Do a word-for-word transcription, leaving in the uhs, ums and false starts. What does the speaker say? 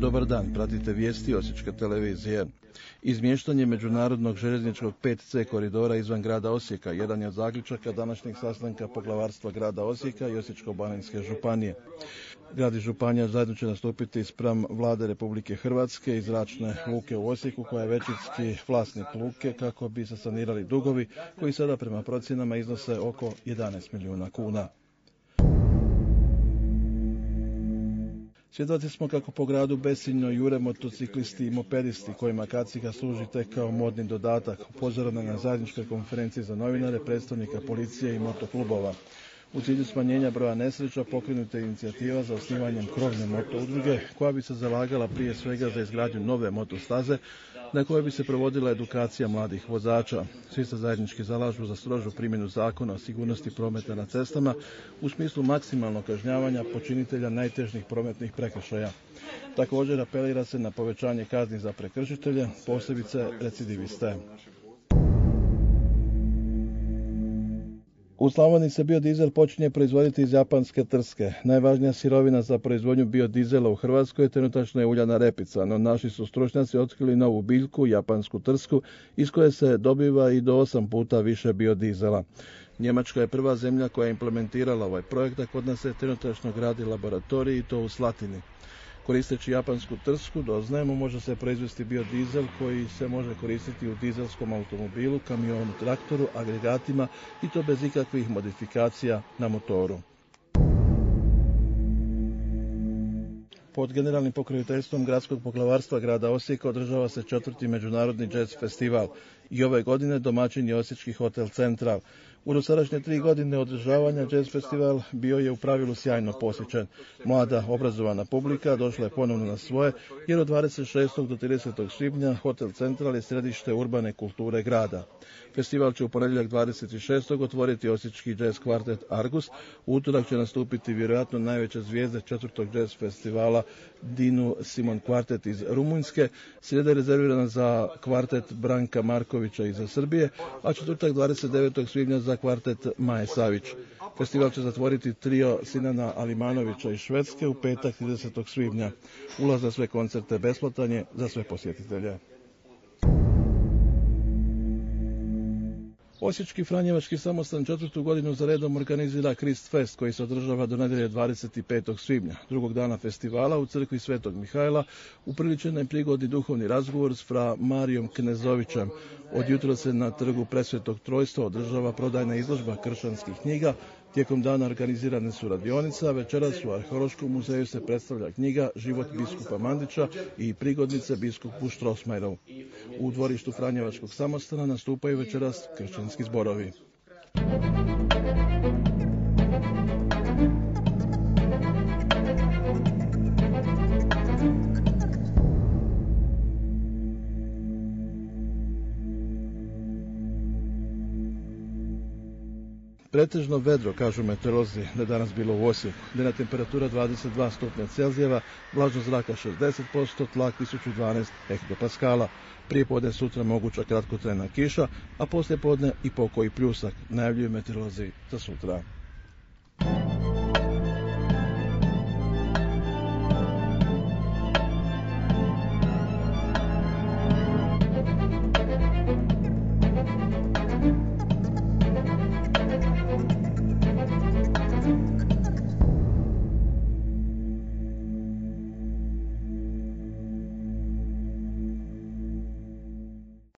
Dobar dan, pratite vijesti Osječke televizije. Izmještanje međunarodnog željezničkog pet ce koridora izvan grada Osijeka jedan je od zaključaka današnjeg sastanka poglavarstva grada Osijeka i Osječko-baranjske županije. Grad i županija zajedno će nastupiti spram vlade Republike Hrvatske i zračne luke u Osijeku, koja je većinski vlasnik luke, kako bi se sanirali dugovi koji sada prema procjenama iznose oko jedanaest milijuna kuna. Svjedoci smo kako po gradu besciljno jure motociklisti i mopedisti, kojima kaciga služi tek kao modni dodatak, upozoreno na zajedničkoj konferenciji za novinare, predstavnika policije i motoklubova. U cilju smanjenja broja nesreća pokrenuta je inicijativa za osnivanjem krovne moto udruge, koja bi se zalagala prije svega za izgradnju nove motostaze, na kojoj bi se provodila edukacija mladih vozača. Svi se zajednički zalažu za strožu primjenu zakona o sigurnosti prometa na cestama u smislu maksimalnog kažnjavanja počinitelja najtežih prometnih prekršaja. Također apelira se na povećanje kazni za prekršitelje, posebice recidiviste. U Slavoniji se biodizel počinje proizvoditi iz japanske trske. Najvažnija sirovina za proizvodnju biodizela u Hrvatskoj trenutačno je uljana repica, no naši su stručnjaci otkrili novu biljku, japansku trsku, iz koje se dobiva i do osam puta više biodizela. Njemačka je prva zemlja koja je implementirala ovaj projekt, a kod nas se trenutačno gradi laboratorij i to u Slatini. Koristeći japansku trsku, doznajemo, može se proizvesti biodizel koji se može koristiti u dizelskom automobilu, kamionu, traktoru, agregatima i to bez ikakvih modifikacija na motoru. Pod generalnim pokroviteljstvom gradskog poglavarstva grada Osijeka održava se četvrti međunarodni jazz festival i ove godine domaćin je Osječki hotel Central. U dosadašnje tri godine održavanja jazz festival bio je u pravilu sjajno posjećen. Mlada, obrazovana publika došla je ponovno na svoje, jer od dvadeset šestog do tridesetog svibnja Hotel Central je središte urbane kulture grada. Festival će u ponedjeljak dvadeset šestog otvoriti osječki jazz kvartet Argus. U utorak će nastupiti vjerojatno najveće zvijezde četvrtog jazz festivala Dinu Simon kvartet iz Rumunjske. Srijeda je rezervirana za kvartet Branka Markovića iz Srbije, a četvrtak dvadeset devetog svibnja za kvartet Maje Savić. Festival će zatvoriti trio Sinana Alimanovića iz Švedske u petak tridesetog svibnja. Ulaz za sve koncerte besplatan je za sve posjetitelje. Osječki Franjevački samostan četvrtu godinu za redom organizira Krist Fest, koji se održava do nedjelje dvadeset petog svibnja. Drugog dana festivala u crkvi Svetog Mihajla upriličen je prigodni duhovni razgovor s fra Marijom Knezovićem. Od jutra se na trgu Presvetog Trojstva održava prodajna izložba kršćanskih knjiga. Tijekom dana organizirane su radionice, a večeras u Arheološkom muzeju se predstavlja knjiga Život biskupa Mandića i prigodnice biskupu Štrosmajeru. U dvorištu Franjevačkog samostana nastupaju večeras kršćanski zborovi. Pretežno vedro, kažu meteorolozi, da je danas bilo u Osijeku. Dnevna temperatura dvadeset dva stupnja Celzijeva, vlažnost zraka šezdeset posto, tlak tisuću dvanaest hektopaskala. Prije podne sutra moguća kratkotrajna kiša, a poslije podne i pokoji pljusak, najavljuju meteorolozi za sutra.